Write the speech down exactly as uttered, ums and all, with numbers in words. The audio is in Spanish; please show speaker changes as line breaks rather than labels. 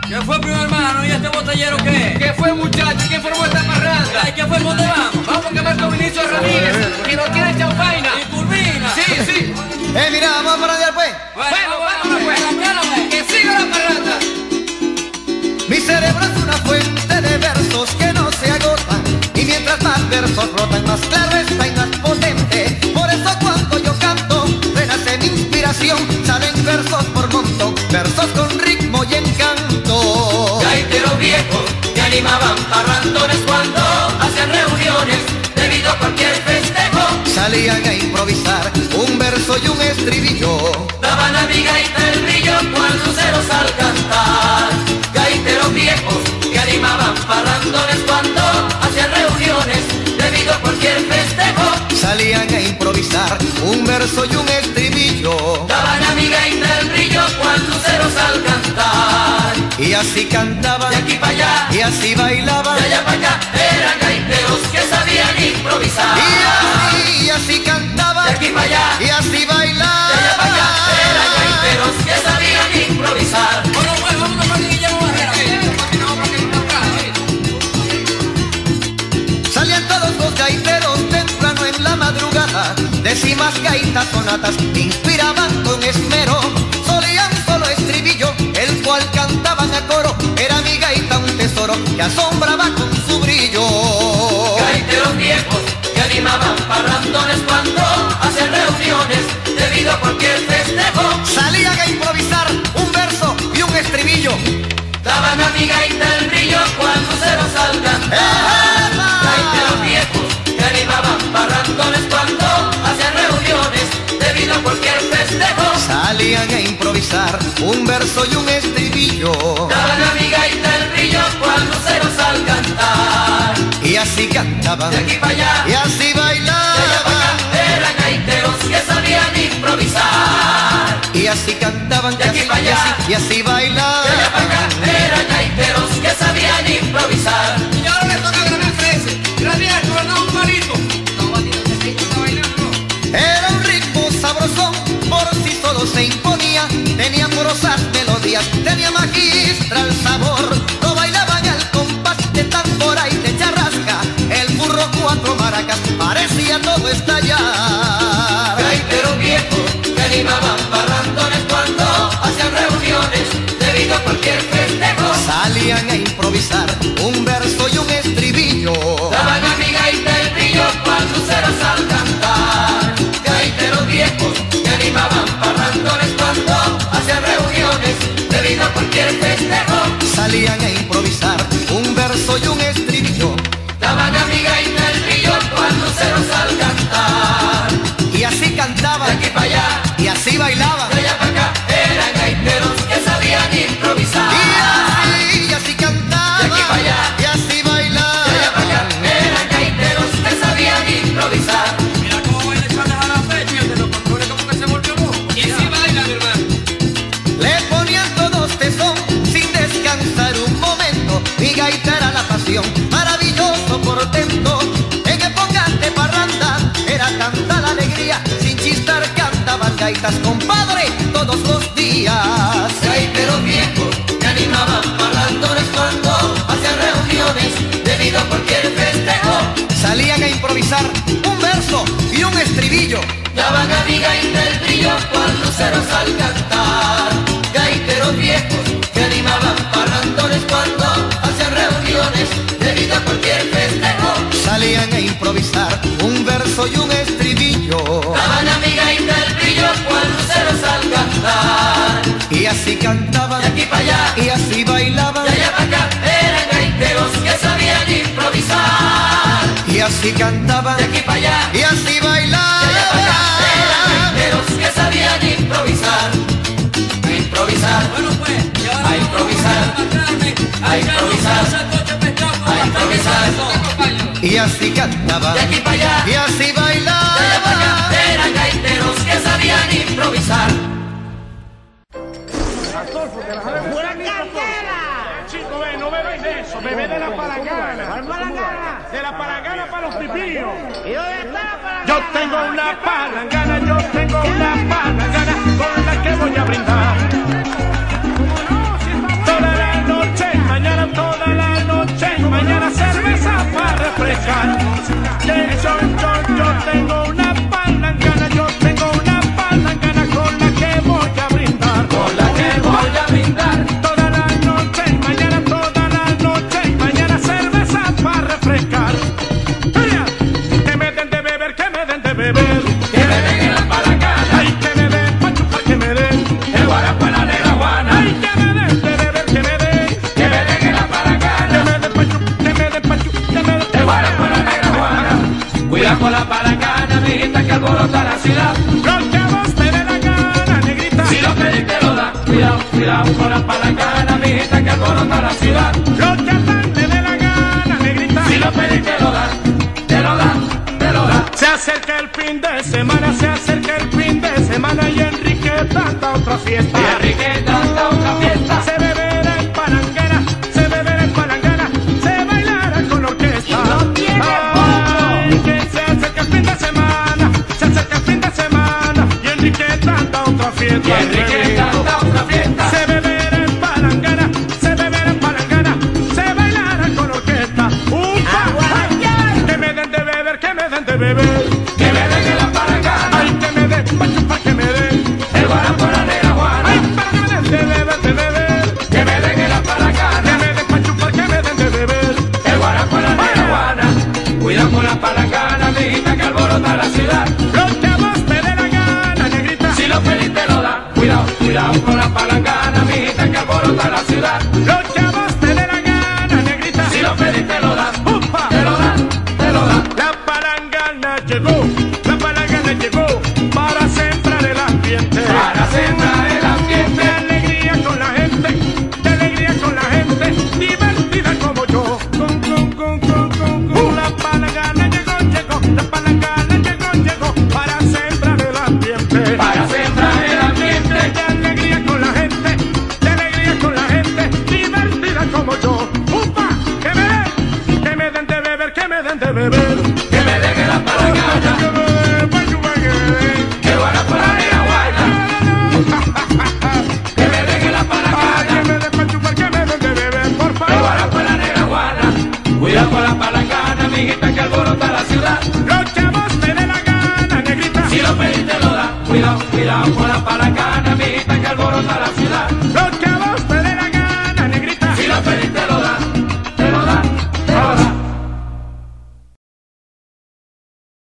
¿Qué fue, primo hermano? ¿Y este botellero qué?
¿Qué fue, muchacho? ¿Quién formó esta parranda?
Ay, ¿qué fue? ¿Dónde vamos?
Vamos a quemar con Vinicio Ramírez, que no tiene champaina.
¿Y turbina?
Sí, sí.
Eh, mira, vamos a parrandear, pues.
Bueno,
vámonos, pues.
pues.
Que siga la parranda.
Mi cerebro es una fuente de versos que no se agotan, y mientras más versos brotan, más claro está y más potente. Por eso cuando yo canto, renace mi inspiración. Salen versos por montón, versos con ritmo y encanto.
Gaiteros viejos que animaban parrandones cuando hacían reuniones debido a cualquier festejo.
Salían a improvisar un verso y un estribillo.
Daban a mi gaita el brillo cual luceros al cantar. Gaiteros viejos que animaban parrandones cuando hacían reuniones debido a cualquier festejo.
Salían a improvisar un verso y un estribillo.
Daban a mi gaita el brillo cual luceros al cantar.
Y así cantaban,
De aquí para allá,
y así bailaban,
de allá para acá, eran gaiteros que sabían improvisar.
y así, y así cantaban,
De aquí para allá,
y así bailaban.
de allá para acá, eran gaiteros que sabían improvisar.
Bueno, pues, vamos a Guillermo Barrera.
Salían todos los gaiteros temprano en la madrugada. Décimas gaitas sonatas inspiraban con esmero. Solían solo estribillo, el cual cantaban a coro. Era mi gaita un tesoro que asombraba con su brillo.
Gaiteros viejos que animaban parrandones cuando hacían reuniones debido a cualquier festejo.
Salían a improvisar un verso y un estribillo.
Daban a mi gaita el brillo cual luceros al cantar. Gaiteros viejos que animaban parrandones cuando hacían reuniones debido a cualquier festejo.
Salían a improvisar un verso y un estribillo.
Daban a mi gaita el brillo cual luceros al cantar.
Y así cantaban,
De aquí para allá,
y así
de allá para
bailaban.
acá, eran gaiteros que sabían improvisar.
Y así cantaban, y
De aquí
así,
para
y
allá,
así, y así bailaban.
de allá para acá, eran gaiteros que sabían improvisar.
Y ahora le toca a Gran Frese. Gracias, no un palito. No, Batito, ese pecho está bailando.
Era un ritmo sabrosón, por sí solo se imponía. Tenía amorosas melodías, tenía magistral sabor. Lo bailaban al compás de tambora y de charrasca. El burro cuatro maracas, parecía todo estallar.
Gaiteros viejos que animaban parrandones cuando hacían reuniones debido a cualquier festejo.
Salían a improvisar un verso y un estribillo.
Daban a mi gaita el brillo cual luceros al cantar. Gaiteros viejos que animaban parrandones cuando hacían reuniones debido a cualquier festejo.
Salían a improvisar un verso y un estribillo.
Daban a mi gaita el brillo cual luceros al cantar.
Y así
De
cantaban,
aquí para allá,
y así bailaban.
de allá para acá, eran gaiteros que sabían improvisar.
Y así, y así cantaban,
De aquí para allá,
y así
de allá para acá,
bailaban.
eran gaiteros que sabían improvisar.
Mira cómo baila Charles a la fecha y el de los controles como que se volvió loco.
Y así baila, mi hermano.
Le ponían todos tesón sin descansar un momento. Mi gaita era la pasión, maravilloso portento. En épocas de parranda era tanta la alegría. Sin chistar cantaban gaitas, compadre, todos los días.
Gaiteros viejos que animaban parrandones cuando hacían reuniones debido a cualquier festejo.
Salían a improvisar un verso y un estribillo.
Daban a mi gaita el brillo cual luceros al cantar. Gaiteros viejos que animaban parrandones cuando hacían reuniones debido a cualquier festejo.
Salían a improvisar un verso y un estribillo.
Daban a mi gaita el brillo cual luceros al cantar.
Y así cantaban,
De aquí para allá,
y así bailaban.
de allá para acá, eran gaiteros que sabían improvisar.
Y así cantaban,
De aquí para allá,
y así
de allá para acá, eran
bailaban.
gaiteros que sabían improvisar. A improvisar,
Bueno, pues, y ahora
A
vamos
improvisar.
a Carmen,
A improvisar.
sancocho pescado con
A improvisar.
bastante
Y así cantaban,
de aquí para allá,
y así
de allá para acá,
bailaban.
eran gaiteros que sabían improvisar.
Chico, ve, no bebes de eso, bebe de la palangana. De la palangana para los pipillos. Yo tengo una palangana, yo tengo una palangana con la que voy a brindar. Toda la noche refrescar. Que yo, yo, yo tengo una palangana, yo tengo una palangana con la que voy a brindar.
Con la que voy a brindar.
Toda la noche y mañana, toda la noche y mañana cerveza para refrescar. Mira, que me den de beber, que me den de beber.
Que me den en la palangana.
Ay, que me den pa' chupar, que me den.
El guarapo en la negra Juana.
Ay, que me den de beber, que me den.
Que me den en la palangana.
Que me den pa' chupar, que me den pa' chupar, que me den.
El guarapo en la negra Juana. Cuida con la palangana, mijita, que alborota la ciudad.
Lo que a vos te dé la gana, negrita.
Si lo pedís te lo da. Cuidado, cuidado con la palangana, mijita, que alborota la ciudad.
Lo que a tal te dé la gana, negrita.
Si lo pedís te lo da. Te lo da, te lo da.
Se acerca el fin de semana, se acerca el fin de semana y Enriqueta anda a otra fiesta.
Y Enriqueta anda otra fiesta.
Se beberá en palangana, se beberá en palangana, se bailará con orquesta.
Y no tiene
Ay, que se acerca el fin de semana, se acerca el fin de semana y Enriqueta anda a otra fiesta.
Y Enriqueta anda otra fiesta.
Se beberá en palangana, se beberá en palangana, se bailará con orquesta. ¡Upa! Ay, que me den de beber, que me den de beber.
Que me den en la palangana.
Ay, que me den, pa' chupar, que me den.
El guarapo en la negra Juana.
Ay, para que me den de beber, de beber.
Que me den en la
Que
palangana.
me den pa' chupar, que me den de beber.
El guarapo en la negra Juana. Cuida con la palangana, mijita, que alborota la ciudad.
Lo que a vos te dé la gana, negrita.
Si lo pedís te lo da. Cuidado, cuidado con la palangana, mijita, que alborota la ciudad.
Lo que a vos te dé la gana, negrita.
Si lo pedís te lo da.
¡Upa!
Te lo da, te lo da.
La palangana llegó, la palangana llegó para sembrar el ambiente.
Para sembrar el
De
ambiente.
alegría con la gente, de alegría con la gente, divertida como yo. Con, con, con, con, con, con. La palangana llegó, llegó, la palangana llegó, llegó para sembrar el ambiente.
Para sembrar el ambiente.
De alegría con la gente, de alegría con la gente, divertida como yo. ¡Upa! Que me den, que me den de beber, que me den de beber.
Que me den en la palangana.
Que me den, pa' chupar, que me den.
El guarapo en la negra Juana. Que me den en la
Ay,
palangana.
que me den pa' chupar, que me den de beber, por
El
favor.
guarapo en la negra Juana. Cuida con la palangana, mijita, que alborota la ciudad.
Lo que a vos te dé la gana, negrita.
Si lo pedís te lo da. Cuidado, cuidado con la palangana.